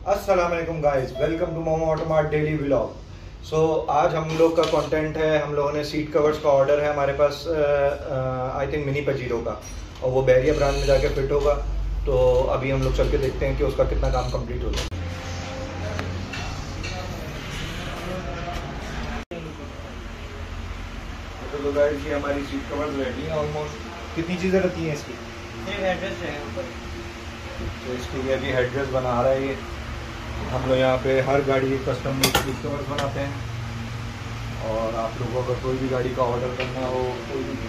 अस्सलाम वालेकुम guys, welcome to Momo automart daily vlog. So आज हम लोग का कंटेंट है, हम लोगों ने सीट कवर्स का ऑर्डर है हमारे पास आई थिंक मिनी पजीरो का, और वो बैरिया ब्रांड में जाके फिट होगा। तो अभी हम लोग चल के देखते हैं कि उसका कितना काम कंप्लीट होता है। तो गाइस ये हमारी सीट कवर्स रेडी है ऑलमोस्ट। कितनी चीज़ें रहती हैं इसकी? हेडरेस्ट है ऊपर। तो इसके लिए अभी हेडरेस्ट बना रहा है ये। हम लोग यहाँ पे हर गाड़ी के कस्टम सीट कवर्स बनाते हैं, और आप लोगों को अगर कोई भी गाड़ी का ऑर्डर करना हो कोई भी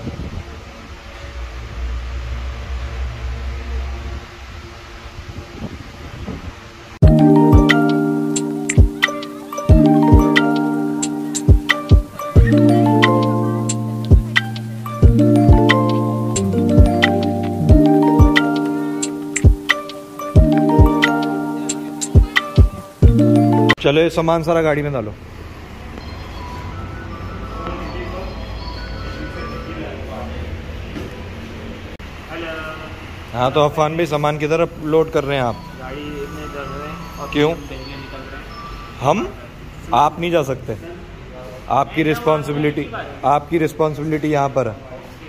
चलो ये सामान सारा गाड़ी में डालो। हाँ तो अफान भाई सामान की तरफ लोड कर रहे हैं आप? गाड़ी में कर रहे हैं। और क्यों? निकल रहे हैं। हम आप नहीं जा सकते, आपकी रिस्पॉन्सिबिलिटी यहाँ पर है।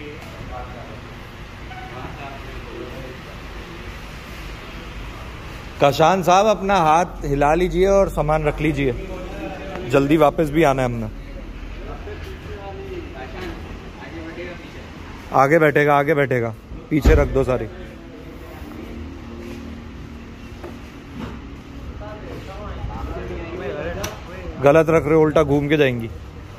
काशान साहब अपना हाथ हिला लीजिए और सामान रख लीजिए, जल्दी वापस भी आना है हमने। आगे बैठेगा, पीछे रख दो सारी। गलत रख रहे हो, उल्टा घूम के जाएंगी।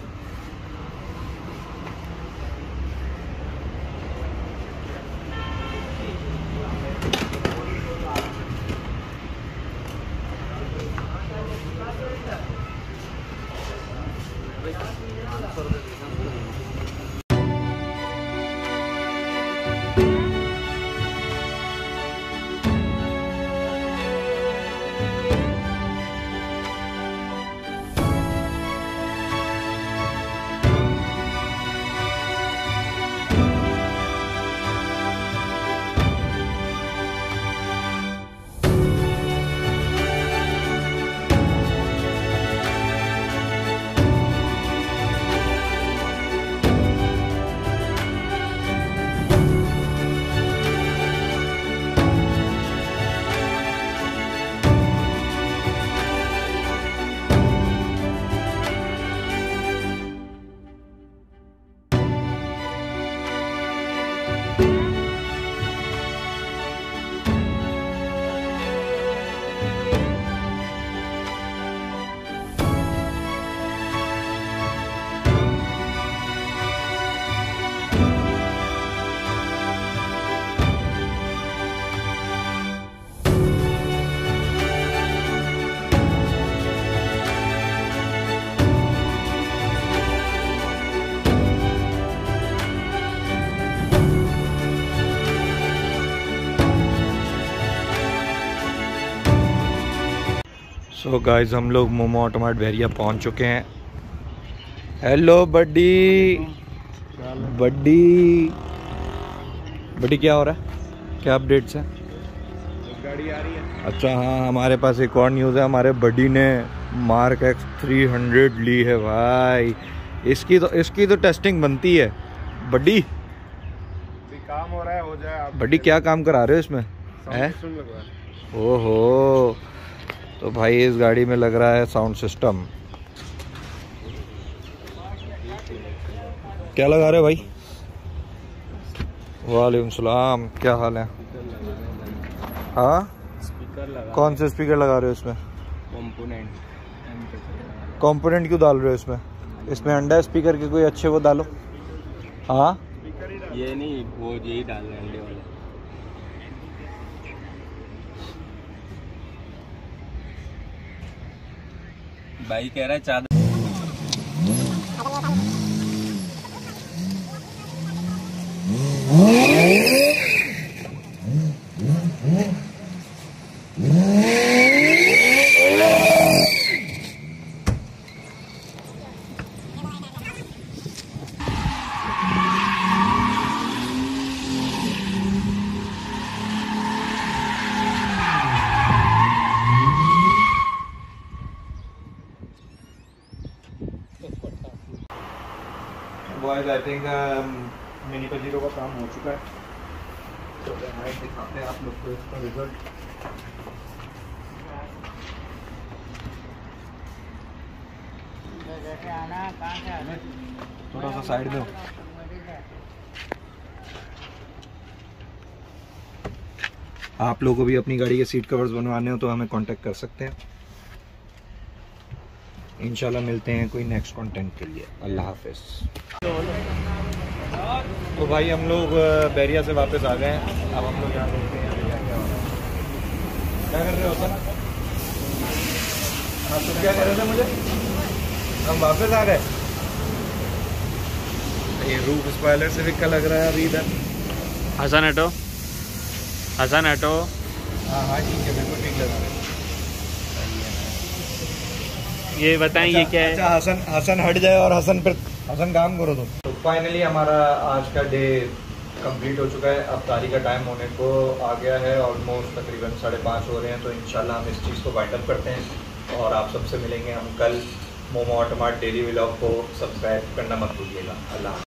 सो गाइस हम लोग मोमो ऑटोमार्ट बैरिया पहुंच चुके हैं। हेलो बड्डी, क्या हो रहा है? क्या अपडेट्स हैं? गाड़ी आ रही है। अच्छा हाँ, हमारे पास एक और न्यूज़ है। हमारे बड्डी ने मार्क एक्स 300 ली है भाई। इसकी तो टेस्टिंग बनती है। बड्डी काम हो रहा है, हो जाए। बड्डी क्या काम करा रहे हो इसमें? है ओहो, तो भाई इस गाड़ी में लग रहा है साउंड सिस्टम। क्या लगा रहे हो भाई? वालेकुम सलाम, क्या हाल है? हाँ, स्पीकर लगा। कौन से स्पीकर लगा रहे हो इसमें? कंपोनेंट क्यों डाल रहे हो इसमें? इसमें अंडा स्पीकर के कोई अच्छे वो डालो। हाँ ये नहीं, वो यही डाल रहे हैं अंडे वाले। भाई कह रहा है चादर। Boys I think mini Pajero का काम हो चुका है, तो दिखाते हैं आप लोग को इसका रिजल्ट। थोड़ा सा साइड में हो। आप लोगों को भी अपनी गाड़ी के सीट कवर्स बनवाने हो तो हमें कांटेक्ट कर सकते हैं। इंशाल्लाह मिलते हैं कोई नेक्स्ट कंटेंट के लिए। अल्लाह हाफिज। तो भाई हम लोग बैरिया से वापस आ गए हैं। अब हम लोग यहाँ देखते हैं क्या कर रहे हो सर? हाँ तो क्या कर रहे थे मुझे? हम वापस आ गए। ये रूफ स्पॉइलर से भी का लग रहा है अभी इधर। हसन हटो, हसन हटो। हाँ हाँ ठीक है, बिल्कुल ठीक लग रहा है। ये बताएं ये क्या है? अच्छा हसन हट जाए और हसन काम करो तुम। तो फाइनली हमारा आज का डे कंप्लीट हो चुका है। अब तारी का टाइम होने को आ गया है, ऑलमोस्ट तकरीबन 5:30 हो रहे हैं। तो इंशाल्लाह हम इस चीज़ को वाइंड अप करते हैं और आप सबसे मिलेंगे हम कल। मोमो ऑटोमार्ट डेली व्लॉग को सब्सक्राइब करना मत भूलिएगा। अल्लाह।